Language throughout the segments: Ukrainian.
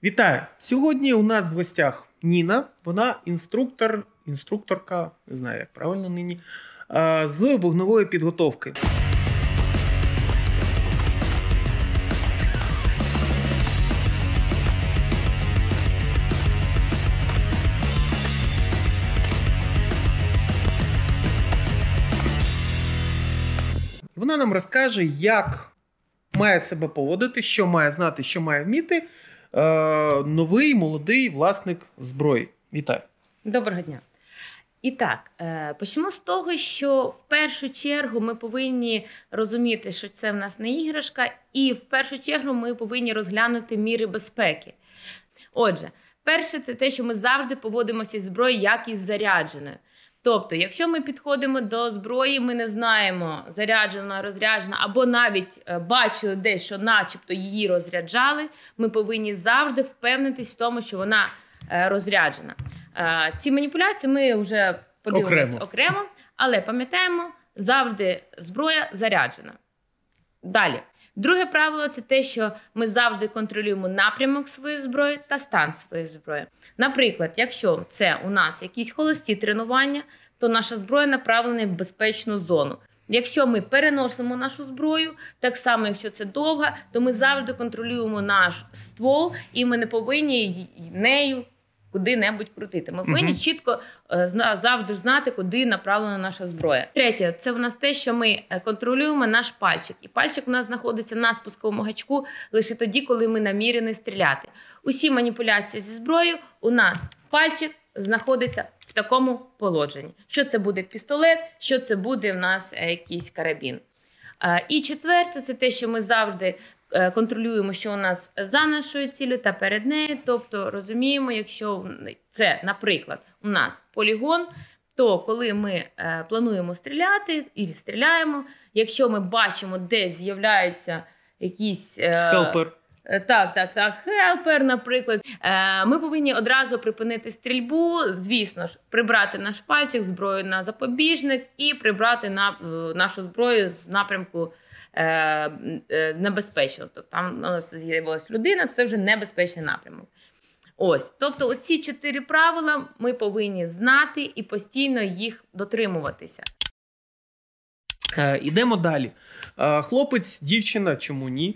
Вітаю! Сьогодні у нас в гостях Ніна. Вона інструкторка, не знаю, як правильно нині, з вогневої підготовки. Вона нам розкаже, як має себе поводити, що має знати, що має вміти новий, молодий власник зброї. Вітаю. Доброго дня. І так, почнемо з того, що в першу чергу ми повинні розуміти, що це в нас не іграшка, і в першу чергу ми повинні розглянути міри безпеки. Отже, перше – це те, що ми завжди поводимося зі зброєю як із зарядженою. Тобто, якщо ми підходимо до зброї, ми не знаємо, заряджена, розряджена, або навіть бачили десь, що начебто її розряджали, ми повинні завжди впевнитись в тому, що вона розряджена. Ці маніпуляції ми вже подивимося окремо, але пам'ятаємо, завжди зброя заряджена. Далі. Друге правило – це те, що ми завжди контролюємо напрямок своєї зброї та стан своєї зброї. Наприклад, якщо це у нас якісь холості тренування, то наша зброя направлена в безпечну зону. Якщо ми переносимо нашу зброю, так само, якщо це довга, то ми завжди контролюємо наш ствол, і ми не повинні нею куди-небудь крутити. Ми повинні чітко завжди знати, куди направлена наша зброя. Третє, це в нас те, що ми контролюємо наш пальчик. І пальчик у нас знаходиться на спусковому гачку лише тоді, коли ми намірені стріляти. Усі маніпуляції зі зброєю у нас пальчик знаходиться в такому положенні. Що це буде пістолет, що це буде в нас якийсь карабін. І четверте, це те, що ми завжди контролюємо, що у нас за нашою ціллю та перед нею. Тобто розуміємо, якщо це, наприклад, у нас полігон, то коли ми плануємо стріляти і стріляємо, якщо ми бачимо, де з'являються якісь Хелпер. Хелпер, наприклад. Ми повинні одразу припинити стрільбу, звісно ж, прибрати наш пальчик, зброю на запобіжник і прибрати нашу зброю з напрямку небезпечно. Тобто там у нас з'явилася людина, це вже небезпечний напрямок. Ось, тобто оці 4 правила ми повинні знати і постійно їх дотримуватися. Ідемо далі. Хлопець, дівчина, чому ні,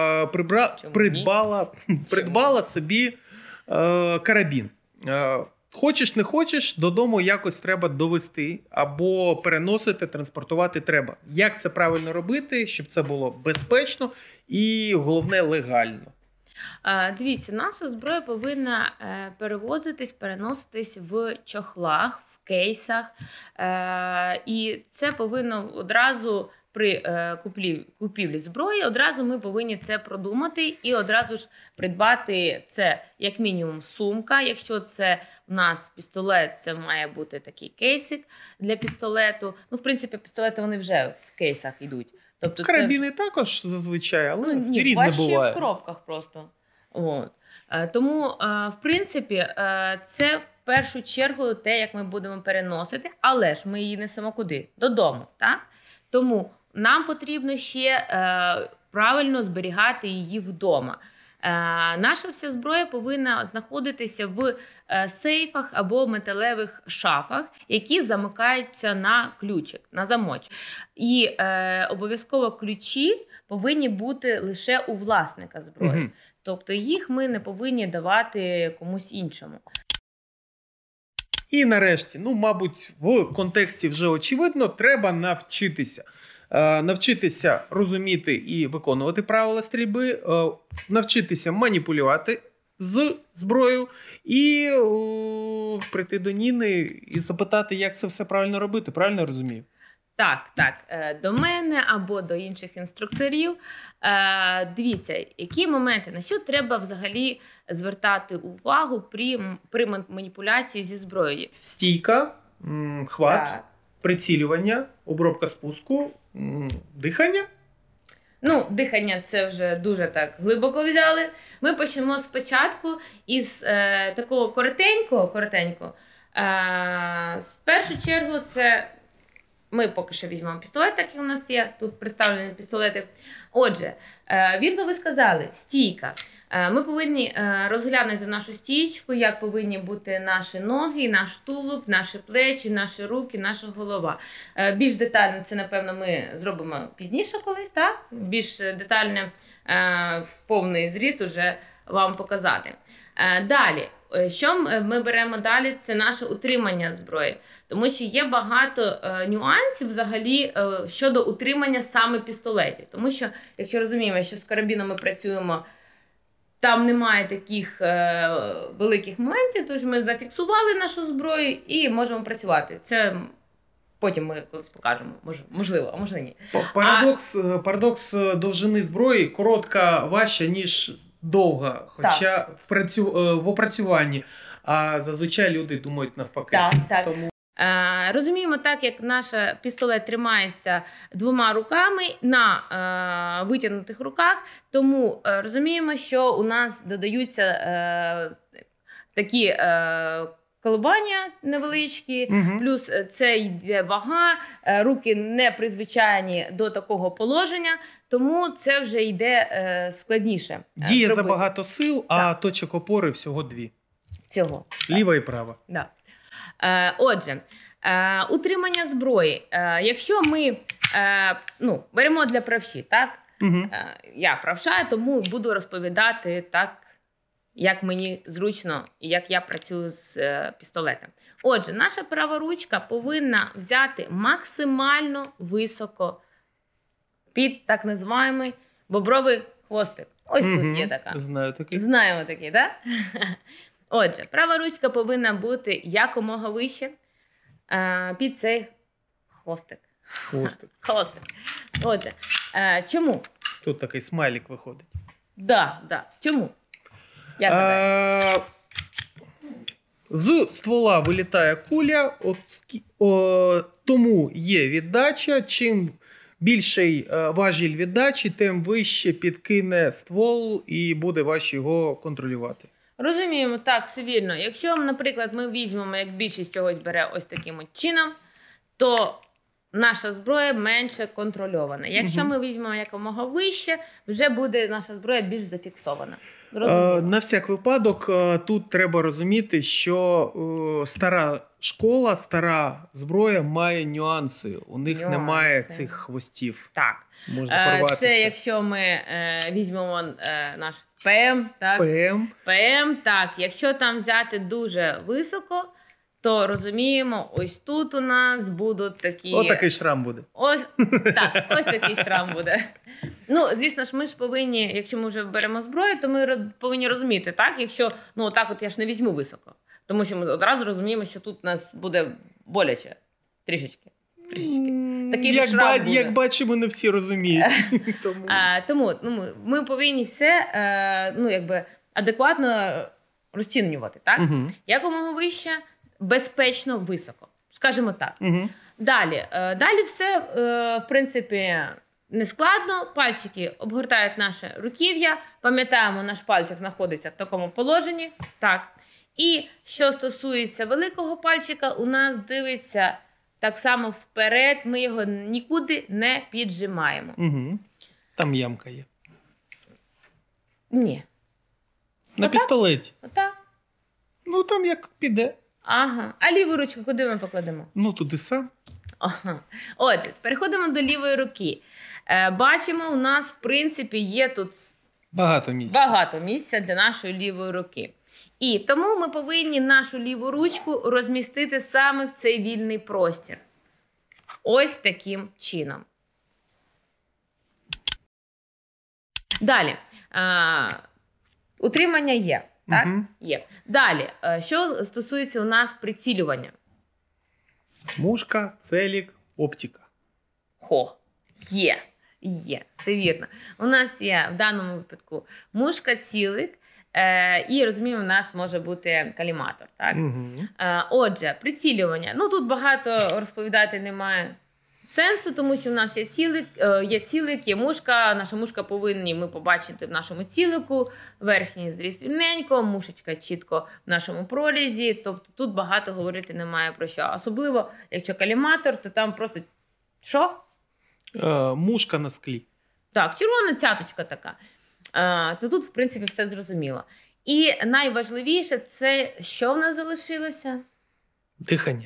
придбала собі карабін. Хочеш, не хочеш, додому якось треба довести або переносити, транспортувати треба. Як це правильно робити, щоб це було безпечно і, головне, легально? Дивіться, наша зброя повинна переноситись в чохлах, в кейсах. І це повинно одразу при купівлі зброї, одразу ми повинні це продумати і одразу ж придбати це, як мінімум, сумка. Якщо це у нас пістолет, це має бути такий кейсик для пістолету. Ну, в принципі, пістолети вони вже в кейсах йдуть. Тобто карабіни також зазвичай, але різне буває. В коробках просто. От. Тому, в принципі, це в першу чергу те, як ми будемо переносити, але ж ми її несемо куди? Додому, так? Тому нам потрібно ще правильно зберігати її вдома. Наша вся зброя повинна знаходитися в сейфах або металевих шафах, які замикаються на ключик, на замочок. І обов'язково ключі повинні бути лише у власника зброї. Тобто їх ми не повинні давати комусь іншому. І нарешті, мабуть, в контексті вже очевидно, треба навчитися. Навчитися розуміти і виконувати правила стрільби, навчитися маніпулювати з зброєю і прийти до Ніни і запитати, як це все правильно робити. Правильно я розумію? Так. До мене або до інших інструкторів. Дивіться, які моменти, на що треба взагалі звертати увагу при маніпуляції зі зброєю? Стійка, хват, прицілювання, обробка спуску, дихання. Дихання це вже дуже так глибоко взяли. Ми почнемо спочатку із такого коротенького. В першу чергу це ми поки що візьмемо пістолет, так як у нас є, тут представлені пістолети. Отже, вірно ви сказали, стійка. Ми повинні розглянути нашу стійку, як повинні бути наші ноги, наш тулуб, наші плечі, наші руки, наша голова. Більш детально це, напевно, ми зробимо пізніше колись, так? Більш детально в повний зріз уже вам показати. Далі, що ми беремо далі, це наше утримання зброї. Тому що є багато нюансів взагалі щодо утримання саме пістолетів. Тому що, якщо розуміємо, що з карабіном ми працюємо, там немає таких великих моментів, тож ми зафіксували нашу зброю і можемо працювати. Це потім ми колись покажемо, можливо, а може ні. Парадокс довжини зброї коротка важча, ніж довга, хоча в опрацюванні. А зазвичай люди думають навпаки. Так. Тому... Розуміємо, так як наш пістолет тримається двома руками на витягнутих руках, тому розуміємо, що у нас додаються такі колебання невеличкі, плюс це йде вага, руки не призвичайні до такого положення, тому це вже йде складніше. Діє забагато сил, а точок опори всього дві. Ліва і права. Да. Отже, утримання зброї. Якщо ми беремо для правші, так? Я правша, тому буду розповідати так, як мені зручно і як я працюю з пістолетом. Отже, наша права ручка повинна взяти максимально високо під так називаємий бобровий хвостик. Ось тут є така. Знаю такий. Знаємо такий, так? Отже, права ручка повинна бути якомога вище під цей хвостик. Хвостик. Отже, чому? Тут такий смайлик виходить. Да. Чому? Як гадаєте? З ствола вилітає куля, тому є віддача. Чим більший важіль віддачі, тим вище підкине ствол і буде важче його контролювати. Розуміємо, так, все вірно. Якщо, наприклад, ми візьмемо, як більшість чогось бере ось таким от чином, то наша зброя менше контрольована. Якщо ми візьмемо якомога вище, вже буде наша зброя більш зафіксована. На всяк випадок, тут треба розуміти, що стара школа, стара зброя має нюанси. У них немає цих хвостів. Так. Можна порватися. Це якщо ми візьмемо наш ПМ, так? ПМ, так. Якщо там взяти дуже високо, то розуміємо, ось тут у нас будуть такі... Ось такий шрам буде. Ось такий шрам буде. Ну, звісно ж, ми ж повинні, якщо ми вже беремо зброю, то ми повинні розуміти, так? Якщо, так от я ж не візьму високо. Тому що ми одразу розуміємо, що тут у нас буде боляче. Трішечки. Такий шрам буде. Як бачимо, не всі розуміють. Тому ми повинні все адекватно розцінювати, так? Якомога вище, безпечно, високо. Скажімо так. Далі все, в принципі, не складно. Пальчики обгортають наше руків'я. Пам'ятаємо, наш пальчик знаходиться в такому положенні. Так. І що стосується великого пальчика, у нас дивиться так само вперед. Ми його нікуди не піджимаємо. Там ямка є. Ні. На пістолеті? Отак. Ну, там як піде. Ага. А ліву ручку куди ми покладемо? Туди сам. Ага. Отже, переходимо до лівої руки. Бачимо, у нас, в принципі, є тут багато місця для нашої лівої руки. І тому ми повинні нашу ліву ручку розмістити саме в цей вільний простір. Ось таким чином. Далі. Утримання є. Так? Є. Далі. Що стосується у нас прицілювання? Мушка, целік, оптика. Є. Все вірно. У нас є в даному випадку мушка, цілик. І, розуміємо, у нас може бути каліматор. Так? Отже, прицілювання. Тут багато розповідати немає сенсу, тому що в нас є цілик, є мушка. Наша мушка повинні ми побачити в нашому цілику. Верхній зріз рівненько, мушечка чітко в нашому прорізі. Тобто тут багато говорити немає про що. Особливо, якщо каліматор, то там просто Що? Мушка на склі. Так, червона цяточка така. То тут, в принципі, все зрозуміло. І найважливіше, це що в нас залишилося? Дихання.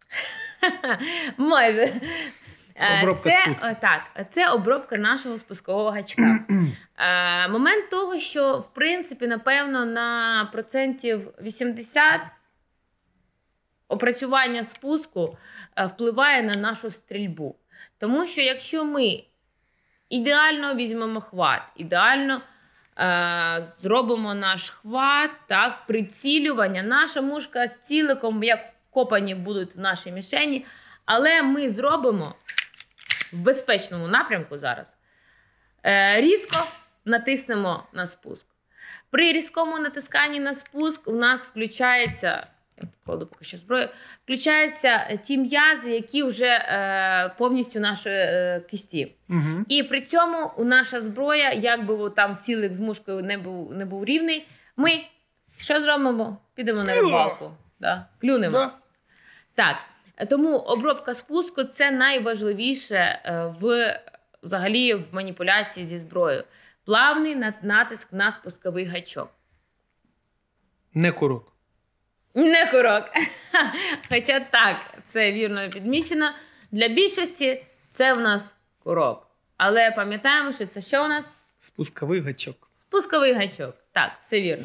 Майже. Обробка спуску. Так, це обробка нашого спускового гачка. Момент того, що, в принципі, напевно, на процентів 80 опрацювання спуску впливає на нашу стрільбу. Тому що якщо ми ідеально візьмемо хват, ідеально зробимо наш хват, так, прицілювання, наша мушка з ціликом, як вкопані будуть в нашій мішені, але ми зробимо в безпечному напрямку зараз. Різко натиснемо на спуск. При різкому натисканні на спуск у нас включається, я покладу поки що зброю, включаються ті м'язи, які вже повністю нашої кисті. Угу. І при цьому у наша зброя, як би там цілик з мушкою не був рівний, ми що зробимо? Підемо на рибалку. Да. Клюнемо. Да. Так. Тому обробка спуску – це найважливіше взагалі в маніпуляції зі зброєю. Плавний натиск на спусковий гачок. Не курок. Не курок. Хоча так, це вірно підмічено. Для більшості це в нас курок. Але пам'ятаємо, що це що у нас? Спусковий гачок. Спусковий гачок. Так, все вірно.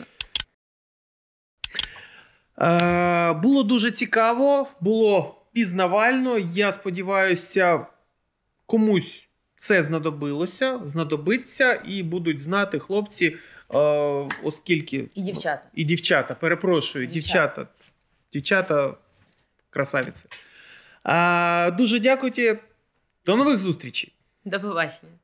Було дуже цікаво, було пізнавально. Я сподіваюся, комусь це знадобиться і будуть знати хлопці, оскільки... І дівчата. І дівчата, перепрошую, дівчата красавиці. Дуже дякую. До нових зустрічей. До побачення.